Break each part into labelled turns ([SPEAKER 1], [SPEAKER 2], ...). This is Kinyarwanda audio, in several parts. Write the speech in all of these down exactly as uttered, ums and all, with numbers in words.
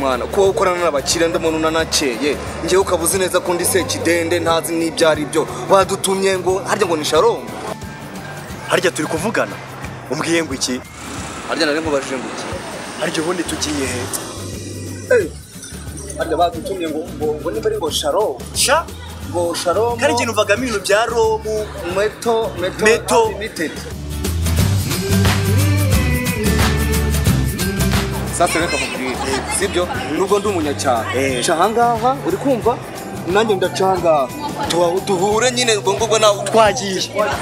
[SPEAKER 1] mwana ko ukorana n'abakire ndamuntu nanakeye ngiye ukabuzi neza ko ndi se kidende ntazi n'ibyari byo wadutumye ngo harya ngo ni Sharon
[SPEAKER 2] harya turi kuvugana umbwiye ngo iki
[SPEAKER 1] harya nari nkubajije ngo iki
[SPEAKER 2] harya ubundi tugiye he
[SPEAKER 1] eh harya badutumye ngo ngo ni bari ngo Sharon
[SPEAKER 2] sha
[SPEAKER 1] ngo Sharon
[SPEAKER 2] kari kintu uvaga ibintu bya Romu
[SPEAKER 1] meto meto,
[SPEAKER 2] meto.
[SPEAKER 1] Limited sasa reka mubwire sibyo nubwo ndi umunyacyaro cahangaha uri kumva nanjye ndacanga tuhure nyine ngo ngubwo nawe
[SPEAKER 2] twagiye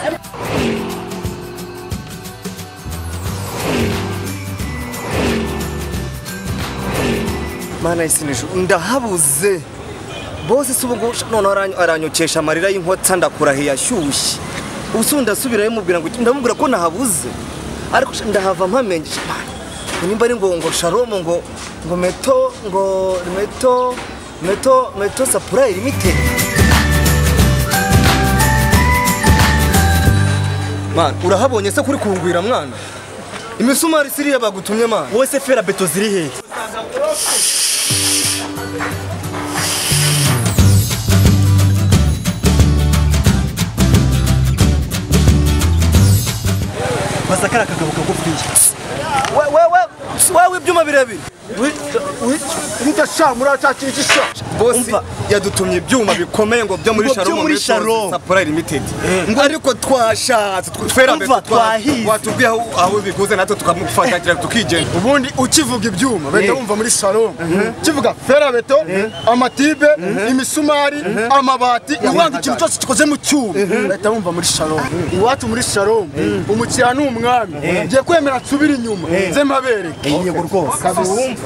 [SPEAKER 1] mana isinisho ndahabuze bose subungu none aranyokesha amarira y'inkotsa ndakurahiye ashyushye ubusunda subirayo mubwira ngo ndamubwira ko nahabuze ariko ndahava mpamenye nimba ari ngo ngo Sharon ngo ngo meto ngo meto meto meto Supply Limited man urahabonye se kuri kungwira mwana imisumari siriya bagutumye man
[SPEAKER 2] wose fera beto ziri he basakara kagabuka gufwiye
[SPEAKER 1] we we we wewe ibyuma birebire
[SPEAKER 3] Nita sha muracakirikisha
[SPEAKER 1] bosi yadutumye ibyuma bikomeye ngo byo muri Sharon Supply Limited ariko twashatse twera beto
[SPEAKER 2] twahize
[SPEAKER 1] watubwiye aho biguze natwe tukamufatira tukigenda
[SPEAKER 3] ubundi ukivuga ibyuma beta wumva muri Sharon kivuga fera beto amatibe imisumari amabati uwanga ikintu cyose kikoze mu cyuma beta wumva muri Sharon iwacu muri Sharon umukira n'umwami ngiye kwemera nsubira inyuma nze mabereke
[SPEAKER 2] yego rwose
[SPEAKER 3] kabisa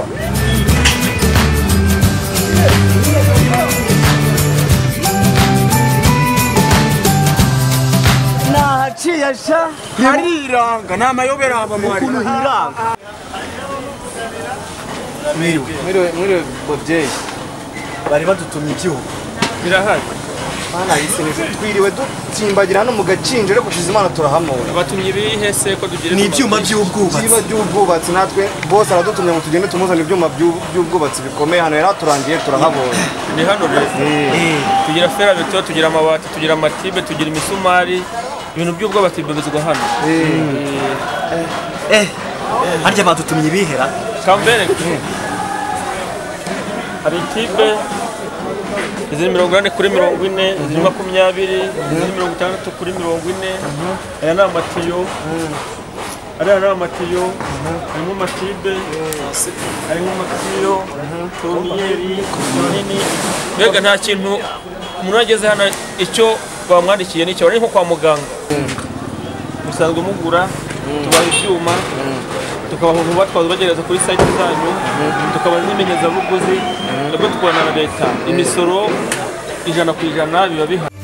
[SPEAKER 2] nahaciye sha
[SPEAKER 3] hariranga nta mayobera haba mu
[SPEAKER 2] ukuntu hiranga
[SPEAKER 1] mwiriwe mwiriwe mwiriwe bobyeyi
[SPEAKER 2] bari badutumye igihugu
[SPEAKER 4] birahari
[SPEAKER 1] mana yisenije twiriwe dutsimbagira hano mu gacinjo reko kushiza imana turahamura
[SPEAKER 4] batumye ibihe se ko tugire
[SPEAKER 2] ni ibyuma by'ubwubatsi
[SPEAKER 1] ibyuma by'ubwubatsi natwe bose aradutumye ngo tugende tumuzane ibyuma by'ubwubatsi bikomeye hano yari aturangiye turahabonye
[SPEAKER 4] ni hano rero tugira fera beto tugira amabati tugira amatibe tugira imisumari ibintu by'ubwubatsi bibezwa hano
[SPEAKER 2] eh harya badutumye ibihera
[SPEAKER 4] kambere hari tibe izindi mirongo ine kuri mirongo ine izindi makumyabiri izindi mirongo itandatu kuri mirongo ine aya ni amatiyo ariya ni amatiyo harimo amatibe harimo amatiyo toromiyeri nini mbega nta kintu umuntu ageze hano icyo bamwandikiye n'icyo ari nko kwa muganga musanzwe mugura tubaha ibyuma tukabaha vuba twabagereza kuri site zanyu tukabaha n'imenyezabuguzi nabwo tukubona na leta imisoro ijana ku ijana biba bihari